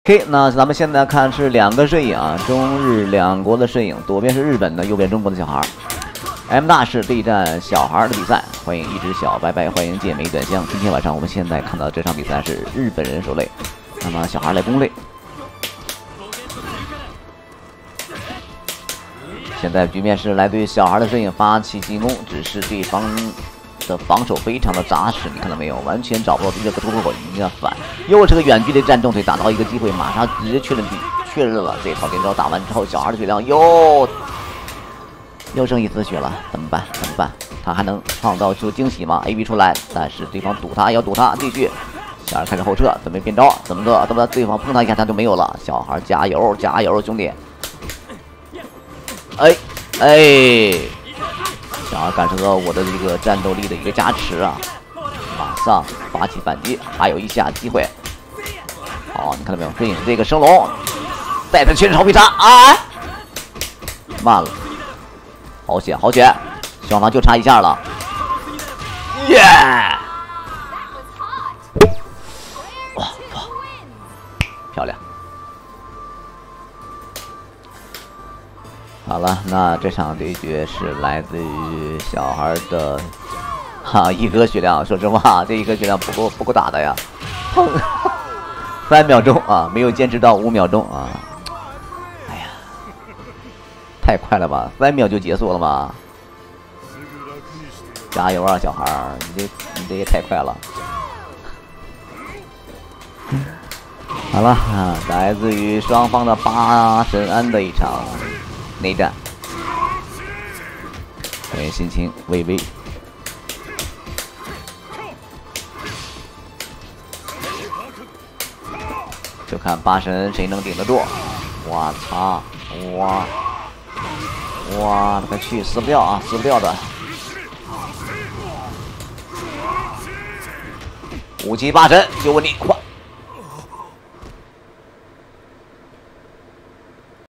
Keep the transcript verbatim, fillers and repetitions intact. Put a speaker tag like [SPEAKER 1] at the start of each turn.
[SPEAKER 1] OK， 那咱们现在看是两个摄影啊，中日两国的摄影，左边是日本的，右边中国的小孩。M 大师对战小孩的比赛，欢迎一只小白白，欢迎剑眉短香。今天晚上我们现在看到这场比赛是日本人守擂，那么小孩来攻擂。现在局面是来对小孩的摄影发起进攻，只是对方的防守非常的扎实，你看到没有？完全找不到这个突破口，一定要反。又是个远距离站重腿，打到一个机会，马上直接确认确认了这套连招。打完之后，小孩的血量又又剩一丝血了，怎么办？怎么办？他还能创造出惊喜吗 ？A B 出来，但是对方堵他，要堵他，继续。小孩开始后撤，准备变招，怎么个？怎么对方碰他一下他就没有了？小孩加油，加油，兄弟！哎哎，小孩感受到我的这个战斗力的一个加持啊，马上发起反击，还有一下机会。好，你看到没有？对应这个升龙，再次全场必杀啊！慢了，好险好险，双方就差一下了，耶！哇哇，漂亮！好了，那这场对决是来自于小孩的哈一哥血量。说实话，这一哥血量不够不够打的呀，三秒钟啊，没有坚持到五秒钟啊！哎呀，太快了吧，三秒就结束了吗？加油啊，小孩儿，你这你这也太快了！好了啊，来自于双方的八神庵的一场内战，欢迎心情微微。就看八神谁能顶得住。我操！哇哇，快去死不掉啊，死不掉的。五七八神，就问你，快